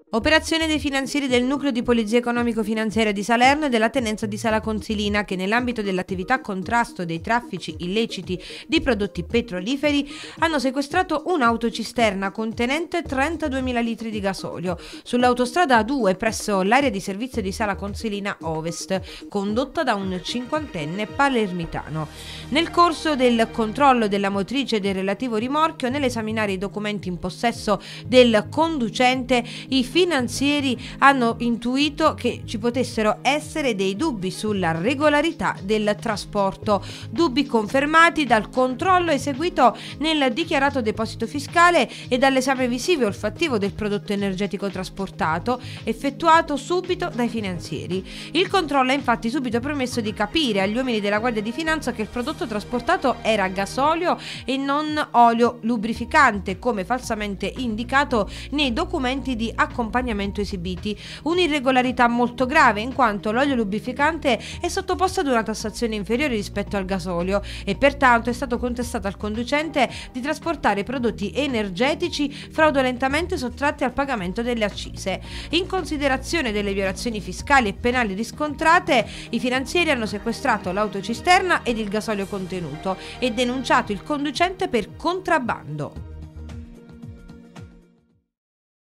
Operazione dei finanzieri del Nucleo di Polizia Economico-Finanziaria di Salerno e della Tenenza di Sala Consilina che nell'ambito dell'attività contrasto dei traffici illeciti di prodotti petroliferi hanno sequestrato un'autocisterna contenente 32.000 litri di gasolio sull'autostrada A2 presso l'area di servizio di Sala Consilina Ovest, condotta da un cinquantenne palermitano. Nel corso del controllo della motrice del relativo rimorchio, nell'esaminare i documenti in possesso del conducente, i finanzieri hanno intuito che ci potessero essere dei dubbi sulla regolarità del trasporto, dubbi confermati dal controllo eseguito nel dichiarato deposito fiscale e dall'esame visivo e olfattivo del prodotto energetico trasportato, effettuato subito dai finanzieri. Il controllo ha infatti subito permesso di capire agli uomini della Guardia di Finanza che il prodotto trasportato era gasolio e non olio lubrificante, come falsamente indicato nei documenti di accompagnamento esibiti. Un'irregolarità molto grave in quanto l'olio lubrificante è sottoposto ad una tassazione inferiore rispetto al gasolio e pertanto è stato contestato al conducente di trasportare prodotti energetici fraudolentemente sottratti al pagamento delle accise. In considerazione delle violazioni fiscali e penali riscontrate, i finanzieri hanno sequestrato l'autocisterna ed il gasolio contenuto e denunciato il conducente per contrabbando.